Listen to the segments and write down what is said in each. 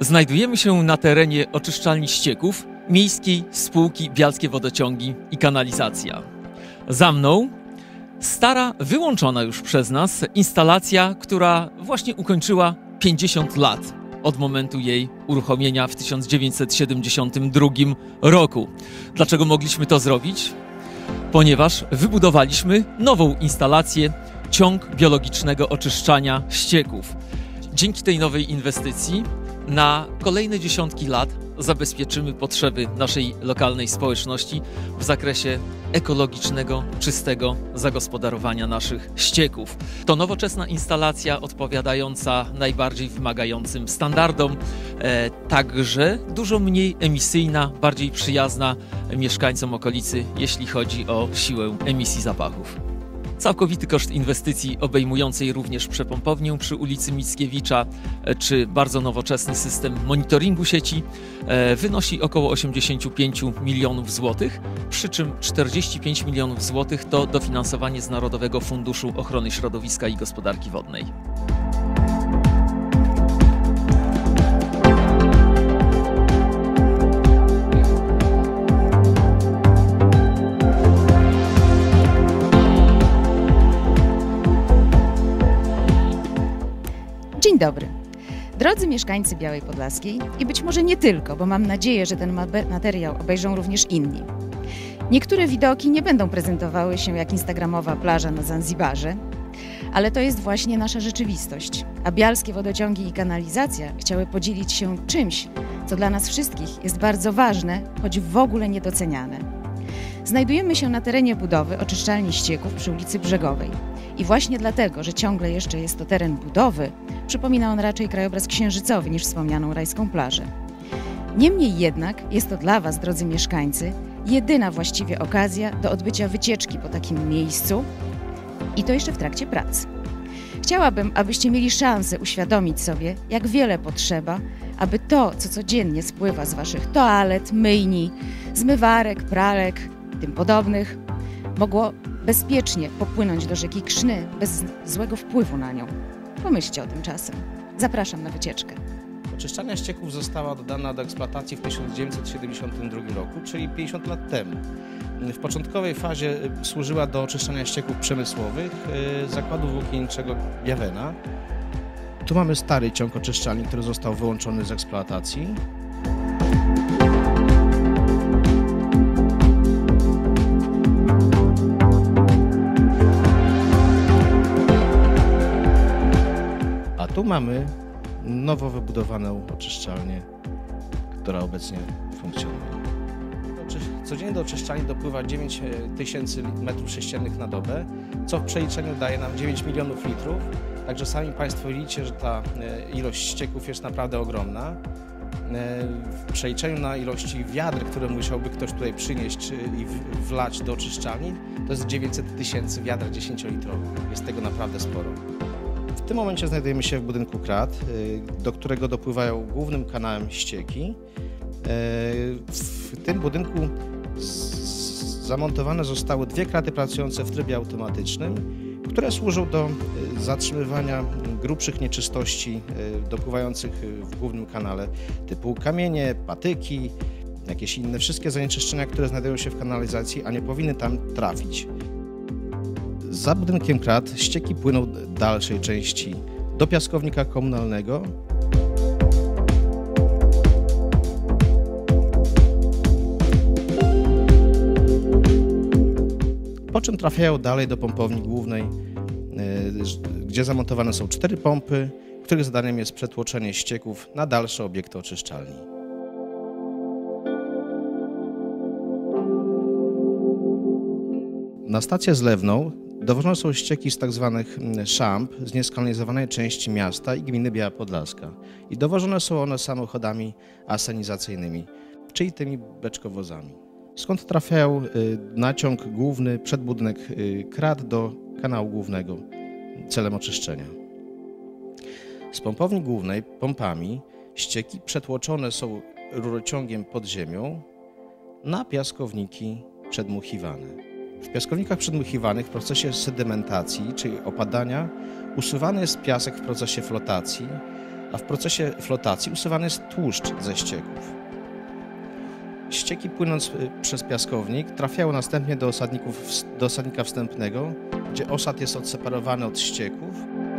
Znajdujemy się na terenie oczyszczalni ścieków Miejskiej Spółki Bialskie Wodociągi i Kanalizacja. Za mną stara, wyłączona już przez nas instalacja, która właśnie ukończyła 50 lat od momentu jej uruchomienia w 1972 roku. Dlaczego mogliśmy to zrobić? Ponieważ wybudowaliśmy nową instalację, ciąg biologicznego oczyszczania ścieków. Dzięki tej nowej inwestycji na kolejne dziesiątki lat zabezpieczymy potrzeby naszej lokalnej społeczności w zakresie ekologicznego, czystego zagospodarowania naszych ścieków. To nowoczesna instalacja odpowiadająca najbardziej wymagającym standardom, także dużo mniej emisyjna, bardziej przyjazna mieszkańcom okolicy, jeśli chodzi o siłę emisji zapachów. Całkowity koszt inwestycji obejmującej również przepompownię przy ulicy Mickiewicza czy bardzo nowoczesny system monitoringu sieci wynosi około 85 milionów złotych, przy czym 45 milionów złotych to dofinansowanie z Narodowego Funduszu Ochrony Środowiska i Gospodarki Wodnej. Dzień dobry. Drodzy mieszkańcy Białej Podlaskiej i być może nie tylko, bo mam nadzieję, że ten materiał obejrzą również inni. Niektóre widoki nie będą prezentowały się jak instagramowa plaża na Zanzibarze, ale to jest właśnie nasza rzeczywistość. A Bialskie Wodociągi i Kanalizacja chciały podzielić się czymś, co dla nas wszystkich jest bardzo ważne, choć w ogóle niedoceniane. Znajdujemy się na terenie budowy oczyszczalni ścieków przy ulicy Brzegowej. I właśnie dlatego, że ciągle jeszcze jest to teren budowy, przypomina on raczej krajobraz księżycowy niż wspomnianą rajską plażę. Niemniej jednak jest to dla Was, drodzy mieszkańcy, jedyna właściwie okazja do odbycia wycieczki po takim miejscu i to jeszcze w trakcie prac. Chciałabym, abyście mieli szansę uświadomić sobie, jak wiele potrzeba, aby to, co codziennie spływa z Waszych toalet, myjni, zmywarek, pralek i tym podobnych, mogło bezpiecznie popłynąć do rzeki Krzny bez złego wpływu na nią. Pomyślcie o tym czasem. Zapraszam na wycieczkę. Oczyszczalnia ścieków została dodana do eksploatacji w 1972 roku, czyli 50 lat temu. W początkowej fazie służyła do oczyszczania ścieków przemysłowych zakładu włókienniczego Biawena. Tu mamy stary ciąg oczyszczalni, który został wyłączony z eksploatacji. Tu mamy nowo wybudowaną oczyszczalnię, która obecnie funkcjonuje. Codziennie do oczyszczalni dopływa 9 tysięcy m3 na dobę, co w przeliczeniu daje nam 9 milionów litrów. Także sami Państwo widzicie, że ta ilość ścieków jest naprawdę ogromna. W przeliczeniu na ilości wiadr, które musiałby ktoś tutaj przynieść i wlać do oczyszczalni, to jest 900 tysięcy wiadr 10-litrowych. Jest tego naprawdę sporo. W tym momencie znajdujemy się w budynku krat, do którego dopływają głównym kanałem ścieki. W tym budynku zamontowane zostały dwie kraty pracujące w trybie automatycznym, które służą do zatrzymywania grubszych nieczystości dopływających w głównym kanale, typu kamienie, patyki, jakieś inne wszystkie zanieczyszczenia, które znajdują się w kanalizacji, a nie powinny tam trafić. Za budynkiem krat ścieki płyną do dalszej części do piaskownika komunalnego. Po czym trafiają dalej do pompowni głównej, gdzie zamontowane są 4 pompy, których zadaniem jest przetłoczenie ścieków na dalsze obiekty oczyszczalni. Na stację zlewną dowożone są ścieki z tzw. szamp z nieskanalizowanej części miasta i gminy Biała Podlaska. I dowożone są one samochodami asenizacyjnymi, czyli tymi beczkowozami. Skąd trafiają na ciąg główny przed budynek krat do kanału głównego celem oczyszczenia. Z pompowni głównej pompami ścieki przetłoczone są rurociągiem pod ziemią na piaskowniki przedmuchiwane. W piaskownikach przedmuchiwanych w procesie sedymentacji, czyli opadania, usuwany jest piasek w procesie flotacji, a w procesie flotacji usuwany jest tłuszcz ze ścieków. Ścieki, płynąc przez piaskownik, trafiają następnie do osadnika wstępnego, gdzie osad jest odseparowany od ścieków.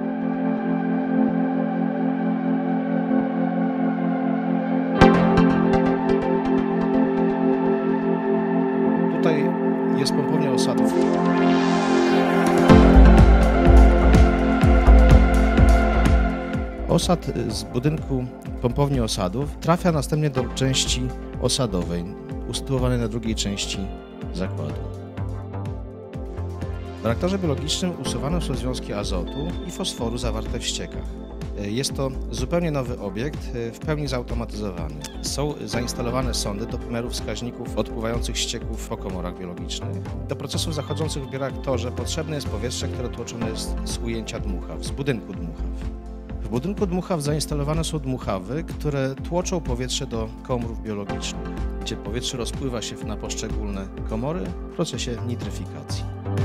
Tutaj jest pompownia osadów. Osad z budynku pompowni osadów trafia następnie do części osadowej, usytuowanej na drugiej części zakładu. W reaktorze biologicznym usuwane są związki azotu i fosforu zawarte w ściekach. Jest to zupełnie nowy obiekt, w pełni zautomatyzowany. Są zainstalowane sondy do pomiaru wskaźników odpływających ścieków po komorach biologicznych. Do procesów zachodzących w bioreaktorze potrzebne jest powietrze, które tłoczone jest z ujęcia dmuchaw, z budynku dmuchaw. W budynku dmuchaw zainstalowane są dmuchawy, które tłoczą powietrze do komórów biologicznych, gdzie powietrze rozpływa się na poszczególne komory w procesie nitryfikacji.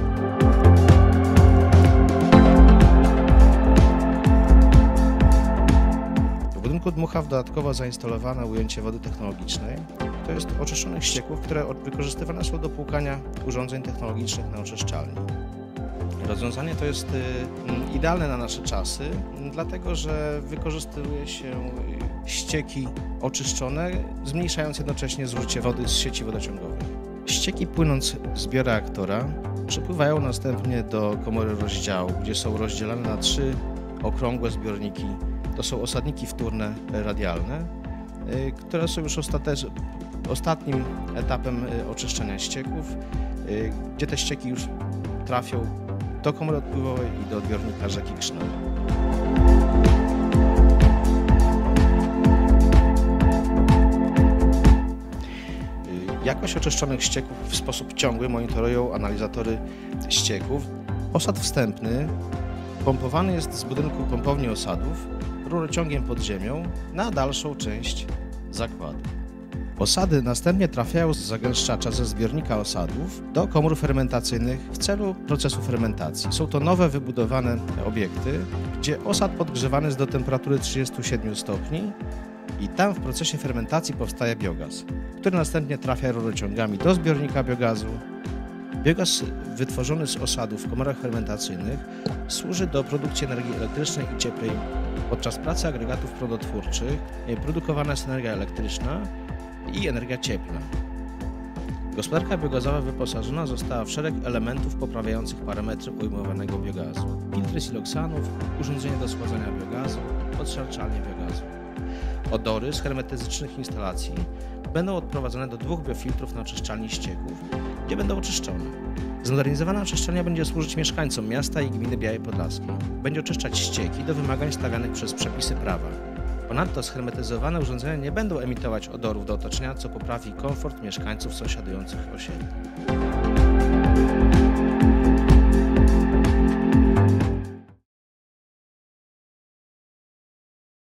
W budynku dmuchaw dodatkowo zainstalowano ujęcie wody technologicznej, to jest oczyszczonych ścieków, które wykorzystywane są do płukania urządzeń technologicznych na oczyszczalni. Rozwiązanie to jest idealne na nasze czasy, dlatego że wykorzystuje się ścieki oczyszczone, zmniejszając jednocześnie zużycie wody z sieci wodociągowej. Ścieki, płynąc z bioreaktora, przypływają następnie do komory rozdziału, gdzie są rozdzielane na 3 okrągłe zbiorniki. To są osadniki wtórne radialne, które są już ostatnim etapem oczyszczania ścieków, gdzie te ścieki już trafią do komory odpływowej i do odbiornika rzeki Krzna. Jakość oczyszczonych ścieków w sposób ciągły monitorują analizatory ścieków. Osad wstępny pompowany jest z budynku pompowni osadów rurociągiem pod ziemią na dalszą część zakładu. Osady następnie trafiają z zagęszczacza ze zbiornika osadów do komór fermentacyjnych w celu procesu fermentacji. Są to nowe, wybudowane obiekty, gdzie osad podgrzewany jest do temperatury 37 stopni i tam w procesie fermentacji powstaje biogaz, który następnie trafia rurociągami do zbiornika biogazu. Biogaz wytworzony z osadów w komorach fermentacyjnych służy do produkcji energii elektrycznej i cieplej. Podczas pracy agregatów prądotwórczych produkowana jest energia elektryczna i energia cieplna. Gospodarka biogazowa wyposażona została w szereg elementów poprawiających parametry ujmowanego biogazu. Filtry siloksanów, urządzenie do schładzania biogazu, odszczarczalnie biogazu. Odory z hermetycznych instalacji będą odprowadzone do 2 biofiltrów na oczyszczalni ścieków, gdzie będą oczyszczone. Zmodernizowana oczyszczalnia będzie służyć mieszkańcom miasta i gminy Białej Podlaskiej. Będzie oczyszczać ścieki do wymagań stawianych przez przepisy prawa. Ponadto shermetyzowane urządzenia nie będą emitować odorów do otoczenia, co poprawi komfort mieszkańców sąsiadujących osiedli.